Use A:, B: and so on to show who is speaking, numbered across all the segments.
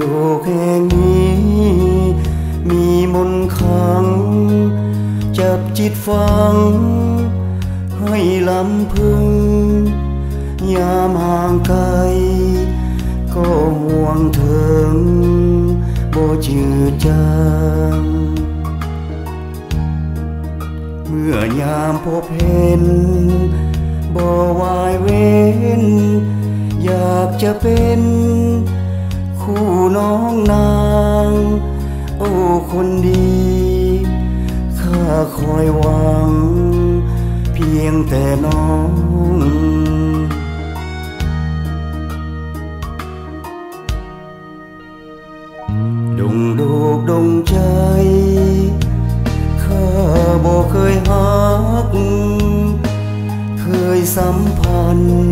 A: โดกแห่งนี้มีมนต์ขลังจับจิตฟังให้ลำพึงยามห่างไกลก็ห่วงถึงบ่จืดจางเมื่อยามพบเห็นบ่วายเว้นอยากจะเป็นคู่น้องนางโอ้คนดีข้าคอยหวังเพียงแต่น้องดงโดกดงใจข้าบ่เคยหักเคยสัมพันธ์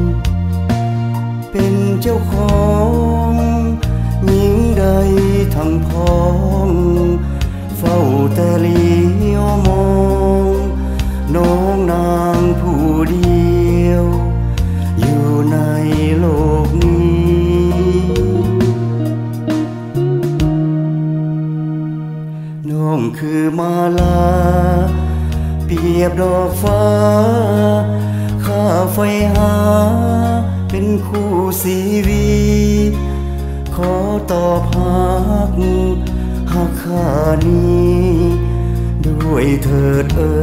A: เป็นเจ้าของหญิงใดทั้งพ้องเฝ้าแต่เลี้ยวมองน้องนางผู้เดียวอยู่ในโลกนี้น้องคือมาลาเปรียบดอกฟ้าข้าไฟหาเป็นคู่ชีวิตขอตอบหักข้านี้ด้วยเถิดเอ่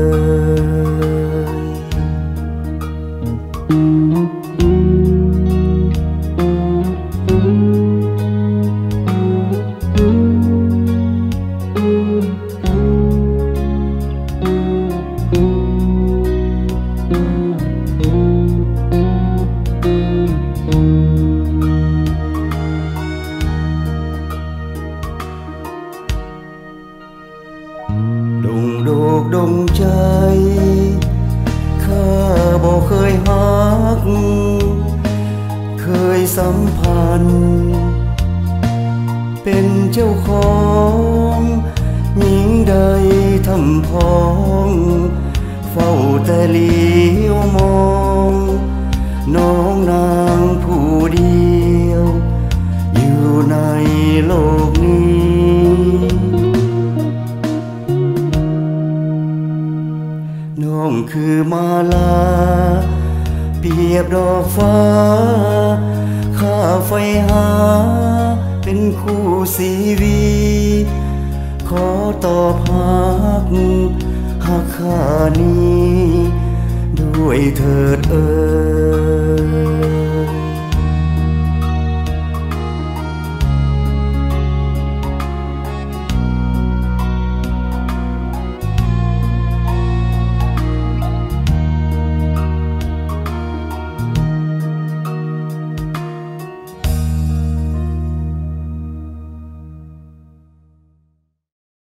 A: ดงโดกดงใจข้าบ่เคยหักเคยสัมพันธ์เป็นเจ้าของหญิงใดทำพ้องเฝ้าแต่เลี้ยวมองน้องนางผู้เดียวอยู่ในโลกนี้น้องคือมาลาเปรียบดอกฟ้าข้าไฟหาเป็นคู่ชีวิตขอตอบหักข้านี้ด้วยเถิดเอ่ย